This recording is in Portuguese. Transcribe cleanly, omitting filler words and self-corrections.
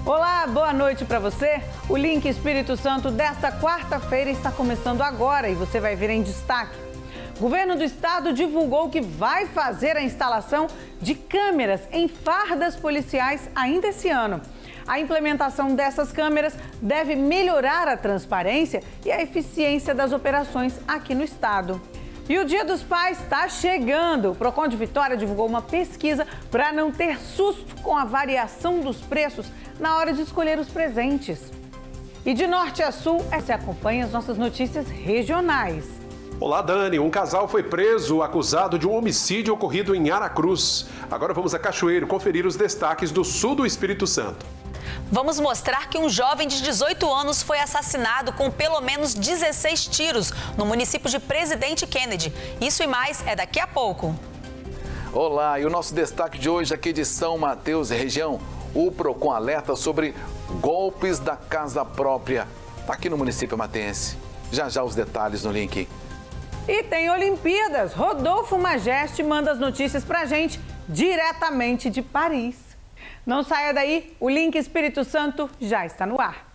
Olá, boa noite para você. O Link Espírito Santo desta quarta-feira está começando agora e você vai ver em destaque. O governo do estado divulgou que vai fazer a instalação de câmeras em fardas policiais ainda esse ano. A implementação dessas câmeras deve melhorar a transparência e a eficiência das operações aqui no estado. E o Dia dos Pais está chegando. O Procon de Vitória divulgou uma pesquisa para não ter susto com a variação dos preços na hora de escolher os presentes. E de norte a sul, você acompanha as nossas notícias regionais. Olá, Dani. Um casal foi preso acusado de um homicídio ocorrido em Aracruz. Agora vamos a Cachoeiro conferir os destaques do sul do Espírito Santo. Vamos mostrar que um jovem de 18 anos foi assassinado com pelo menos 16 tiros no município de Presidente Kennedy. Isso e mais é daqui a pouco. Olá, e o nosso destaque de hoje aqui de São Mateus e região. O Procon alerta sobre golpes da casa própria aqui no município matense. Já já os detalhes no link. E tem Olimpíadas. Rodolfo Majeste manda as notícias pra gente diretamente de Paris. Não saia daí, o Link Espírito Santo já está no ar.